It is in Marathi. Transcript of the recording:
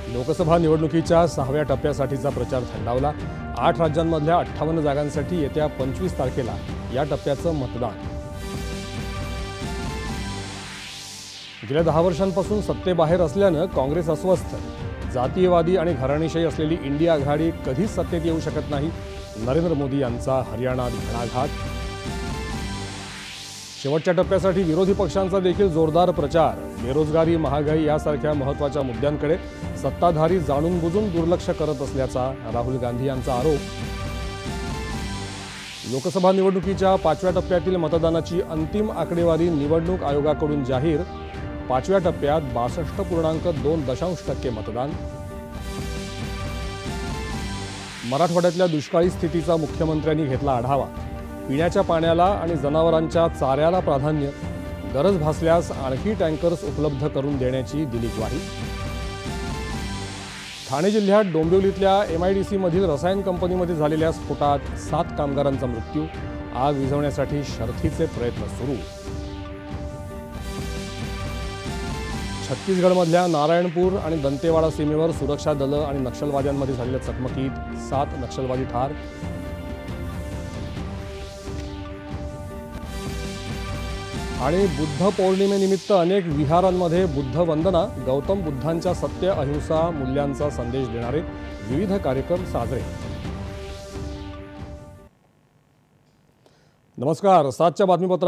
लोकसभा निवडणुकीच्या 6व्या टप्प्यासाठीचा प्रचार थंडावला। 8 राज्यांमधल्या 58 जागांसाठी येत्या 25 तारखेला या टप्प्याचं मतदान। गेल्या 10 वर्षांपासून सत्तेबाहेर असल्यानं काँग्रेस अस्वस्थ। जातीयवादी आणि घराणेशाही असलेली इंडिया आघाडी कधीच सत्तेत येऊ शकत नाही। नरेंद्र मोदी यांचा हरियाणात घणाघात। शेवटच्या टप्प्यासाठी विरोधी पक्षांचा देखील जोरदार प्रचार। बेरोजगारी, महागाई यासारख्या महत्त्वाच्या मुद्द्यांकडे सत्ताधारी जाणून बुजून दुर्लक्ष करत असल्याचा राहुल गांधी यांचा आरोप। लोकसभा निवडणुकीच्या 5व्या टप्प्यातील मतदानाची अंतिम आकडेवारी निवडणूक आयोगाकडून जाहीर। 5व्या टप्प्यात 62.2% मतदान। मराठवाड्यातल्या दुष्काळी स्थितीचा मुख्यमंत्र्यांनी घेतला आढावा। पिण्याच्या पाण्याला आणि जनावरांच्या चाऱ्याला प्राधान्य, गरज भासल्यास आणखी टँकर्स उपलब्ध करून देण्याची दिली ग्वाही। ठाणे जिल्ह्यात डोंबिवलीतल्या MIDC मधील रसायन कंपनीमध्ये झालेल्या स्फोटात 7 कामगारांचा मृत्यू। आग विझवण्यासाठी शर्थीचे प्रयत्न सुरू। छत्तीसगडमधल्या नारायणपूर आणि दंतेवाडा सीमेवर सुरक्षा दलं आणि नक्षलवाद्यांमध्ये झालेल्या चकमकीत 7 नक्षलवादी ठार। आणि बुद्ध पौर्णिमेनिमित्त अनेक विहारांमध्ये बुद्ध वंदना, गौतम बुद्धांच्या सत्य अहिंसा मूल्यांचा संदेश देणारे विविध कार्यक्रम साजरे। नमस्कार, 7च्या बातमीपत्रात